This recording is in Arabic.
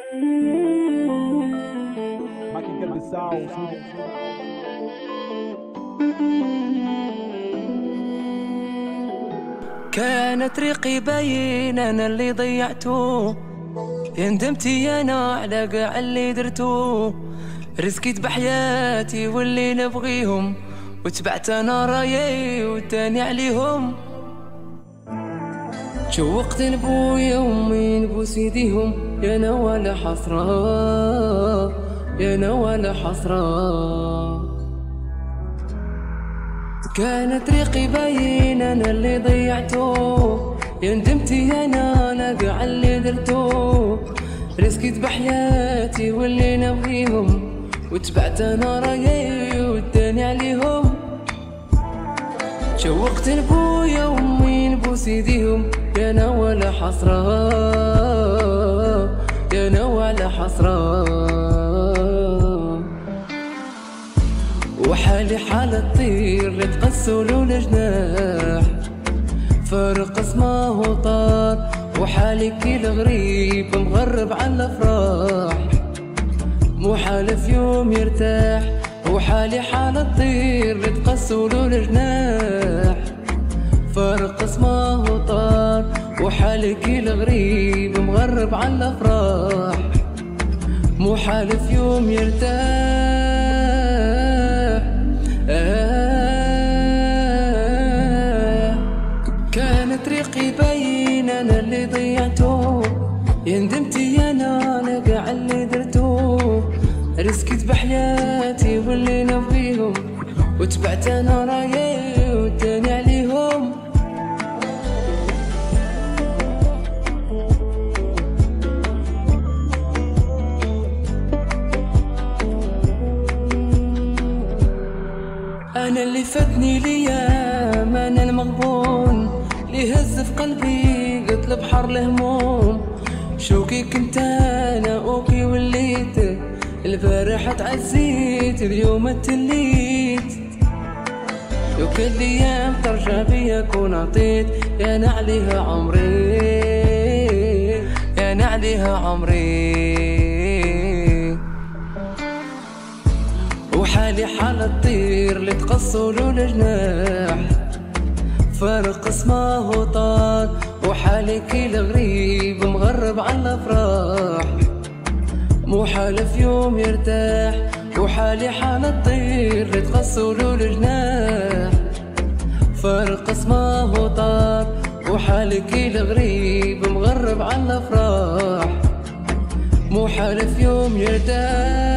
كانت ريقي باين انا اللي ضيعته، ندمتي انا على قاع اللي درتو، رزقت بحياتي واللي نبغيهم، وتبعت انا رايي والتاني عليهم. شوقت نبويا وامي نبوس يديهم، يا انا ولا حسرة، يا انا ولا حسرة. كانت ريقي باين انا اللي ضيعته، يا ندمتي انا على قاع اللي درتو، رزقت بحياتي واللي نبغيهم، وتبعت انا رايي والتاني عليهم. شوقت لبويا وامي نبوس يديهم، يا انا ولا حسرة، يا انا ولا حسرة. وحالي حال الطير اللي تقسلوا الجناح، فرق اسمه طار، وحالي كي الغريب مغرب على الافراح، مو حالف يوم يرتاح. وحالي حال الطير اللي تقسلوا الجناح، فرق اسمه طار، وحالي كي الغريب مغرب على الافراح، مو حالف يوم يرتاح. كانت ريقي باين انا اللي ضيعته، يا ندمتي انا على قاع اللي درتو، رزقت بحياتي واللي نبغيهم، وتبعت انا رايي والتاني عليهم. انا اللي فاتني ليام، انا المغبون اللي هز في قلبي قتل بحر الهموم. شوكي كنت انا اوكي وليت، البارحة تعزيت اليوم تليت، لو كل ايام ترجع بيا كون عطيت، يا انا عليها عمري، يا انا عليها عمري. وحالي حال الطير اللي تقصلوا الجناح، فرق اسمه طار، وحالي كي الغريب مغرب على الافراح، مو حالف يوم يرتاح. وحالي حال الطير اللي تقصلوا الجناح، فرق اسمه طار، وحالي كي الغريب مغرب على الافراح، مو حالف يوم يرتاح.